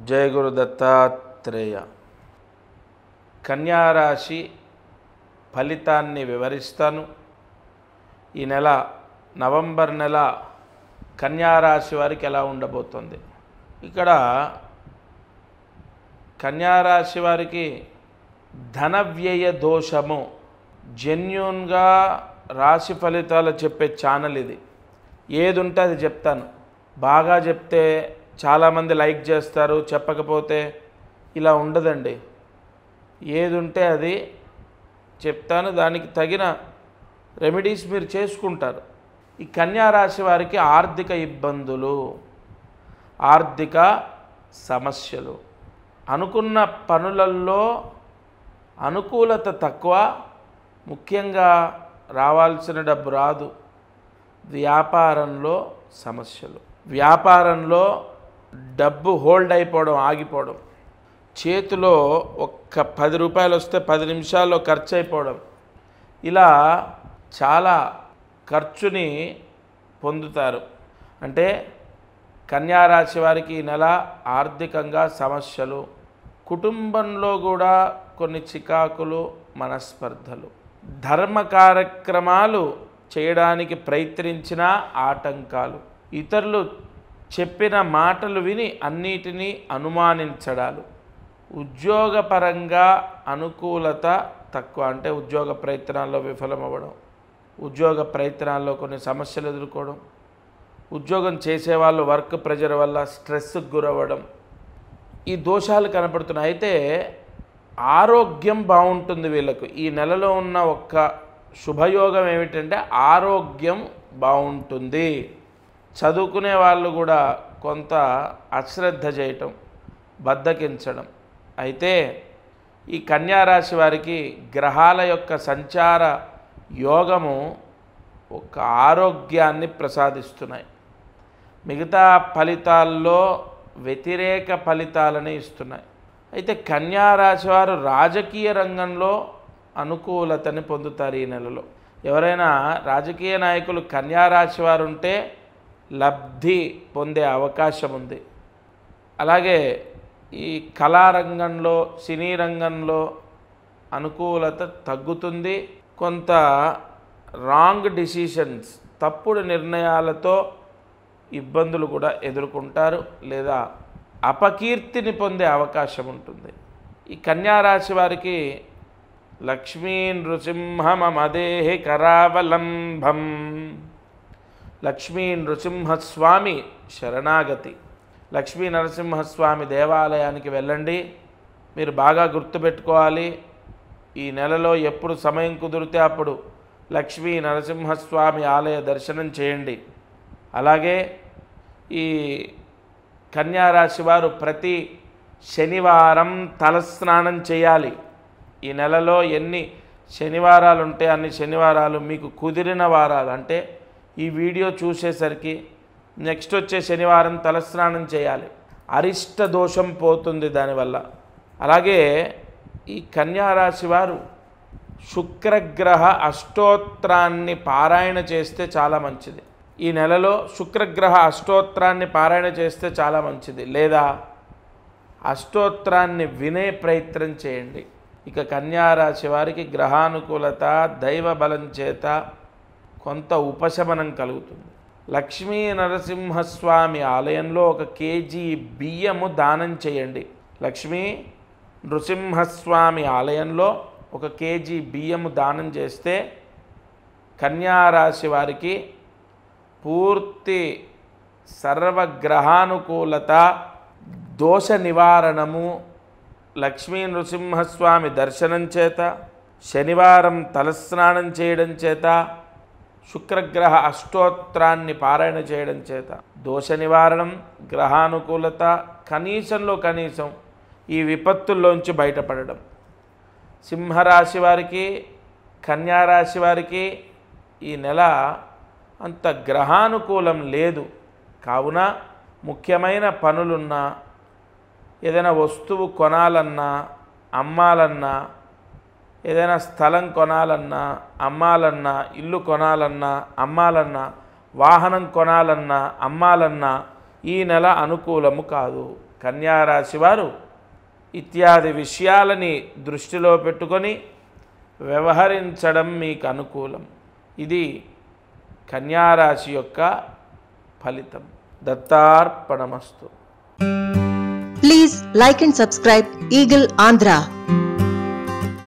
జయ గురు దత్తాత్రేయ. కన్యారాశి ఫలితాన్ని వివరిస్తాను. ఈ నెల నవంబర్ నెల కన్యారాశి వారికి ఎలా ఉండబోతుంది. ఇక్కడ కన్యారాశి వారికి ధన వ్యయ దోషము జెన్యూన్గా రాశి ఫలితాలు చెప్పే ఛానల్ ఇది. ఏది ఉంటే అది చెప్తాను. బాగా చెప్తే చాలామంది లైక్ చేస్తారు, చెప్పకపోతే ఇలా ఉండదండి. ఏది ఉంటే అది చెప్తాను, దానికి తగిన రెమెడీస్ మీరు చేసుకుంటారు. ఈ కన్యారాశి వారికి ఆర్థిక ఇబ్బందులు, ఆర్థిక సమస్యలు, అనుకున్న పనులలో అనుకూలత తక్కువ, ముఖ్యంగా రావాల్సిన డబ్బు రాదు. వ్యాపారంలో సమస్యలు, వ్యాపారంలో డబ్బు హోల్డ్ అయిపోవడం, ఆగిపోవడం, చేతిలో ఒక్క 10 రూపాయలు వస్తే 10 నిమిషాల్లో ఖర్చు అయిపోవడం, ఇలా చాలా ఖర్చుని పొందుతారు. అంటే కన్యారాశి వారికి ఈ నెల ఆర్థికంగా సమస్యలు, కుటుంబంలో కూడా కొన్ని చికాకులు, మనస్పర్ధలు, ధర్మ కార్యక్రమాలు చేయడానికి ప్రయత్నించిన ఆటంకాలు, ఇతరులు చెప్పిన మాటలు విని అన్నిటినీ అనుమానించడాలు, ఉద్యోగపరంగా అనుకూలత తక్కువ. అంటే ఉద్యోగ ప్రయత్నాల్లో విఫలమవ్వడం, ఉద్యోగ ప్రయత్నాల్లో కొన్ని సమస్యలు ఎదుర్కోవడం, ఉద్యోగం చేసేవాళ్ళు వర్క్ ప్రెజర్ వల్ల స్ట్రెస్కి గురవ్వడం, ఈ దోషాలు కనపడుతున్నాయి. అయితే ఆరోగ్యం బాగుంటుంది వీళ్ళకు. ఈ నెలలో ఉన్న ఒక్క శుభయోగం ఏమిటంటే ఆరోగ్యం బాగుంటుంది. చదువుకునే వాళ్ళు కూడా కొంత అశ్రద్ధ చేయటం, బద్ధకించడం. అయితే ఈ కన్యారాశి వారికి గ్రహాల యొక్క సంచార యోగము ఒక ఆరోగ్యాన్ని ప్రసాదిస్తున్నాయి. మిగతా ఫలితాల్లో వ్యతిరేక ఫలితాలని ఇస్తున్నాయి. అయితే కన్యారాశి వారు రాజకీయ రంగంలో అనుకూలతని పొందుతారు ఈ నెలలో. ఎవరైనా రాజకీయ నాయకులు కన్యారాశి వారు ఉంటే లబ్ధి పొందే అవకాశం ఉంది. అలాగే ఈ కళారంగంలో, సినీ రంగంలో అనుకూలత తగ్గుతుంది. కొంత రాంగ్ డిసిషన్స్, తప్పుడు నిర్ణయాలతో ఇబ్బందులు కూడా ఎదుర్కొంటారు, లేదా అపకీర్తిని పొందే అవకాశం ఉంటుంది. ఈ కన్యారాశి వారికి లక్ష్మీ నృసింహమదేహి కరావలంబం, లక్ష్మీ నృసింహస్వామి శరణాగతి. లక్ష్మీ నరసింహస్వామి దేవాలయానికి వెళ్ళండి. మీరు బాగా గుర్తుపెట్టుకోవాలి, ఈ నెలలో ఎప్పుడు సమయం కుదిరితే అప్పుడు లక్ష్మీ నరసింహస్వామి ఆలయ దర్శనం చేయండి. అలాగే ఈ కన్యారాశి వారు ప్రతి శనివారం తలస్నానం చేయాలి. ఈ నెలలో ఎన్ని శనివారాలు ఉంటే అన్ని శనివారాలు, మీకు కుదిరిన వారాలు, అంటే ఈ వీడియో చూసేసరికి నెక్స్ట్ వచ్చే శనివారం తలస్నానం చేయాలి. అరిష్ట దోషం పోతుంది దానివల్ల. అలాగే ఈ కన్యారాశి వారు శుక్రగ్రహ అష్టోత్తరాన్ని పారాయణ చేస్తే చాలా మంచిది. ఈ నెలలో శుక్రగ్రహ అష్టోత్తరాన్ని పారాయణ చేస్తే చాలా మంచిది, లేదా అష్టోత్తరాన్ని వినే ప్రయత్నం చేయండి. ఇక కన్యారాశి వారికి గ్రహానుకూలత, దైవ బలం చేత కొంత ఉపశమనం కలుగుతుంది. లక్ష్మీ నరసింహస్వామి ఆలయంలో 1 కేజీ బియ్యము దానం చేయండి. లక్ష్మీ నృసింహస్వామి ఆలయంలో 1 కేజీ బియ్యము దానం చేస్తే కన్యారాశి వారికి పూర్తి సర్వగ్రహానుకూలత, దోష నివారణము, లక్ష్మీ నృసింహస్వామి దర్శనం చేత, శనివారం తలస్నానం చేయడం చేత, శుక్రగ్రహ అష్టోత్తరాన్ని పారాయణ చేయడం చేత దోష నివారణం, గ్రహానుకూలత, కనీసంలో కనీసం ఈ విపత్తుల్లోంచి బయటపడడం. సింహరాశి వారికి, కన్యారాశి వారికి ఈ నెల అంత గ్రహానుకూలం లేదు. కావున ముఖ్యమైన పనులున్నా, ఏదైనా వస్తువు కొనాలన్నా, అమ్మాలన్నా, ఏదైనా స్థలం కొనాలన్నా, అమ్మాలన్నా, ఇల్లు కొనాలన్నా, అమ్మాలన్నా, వాహనం కొనాలన్నా, అమ్మాలన్నా, ఈ నెల అనుకూలము కాదు. కన్యారాశి వారు ఇత్యాది విషయాలని దృష్టిలో పెట్టుకొని వ్యవహరించడం మీకు అనుకూలం. ఇది కన్యారాశి యొక్క ఫలితం. దత్తార్పణమస్తు. Please like and subscribe Eagle Andhra.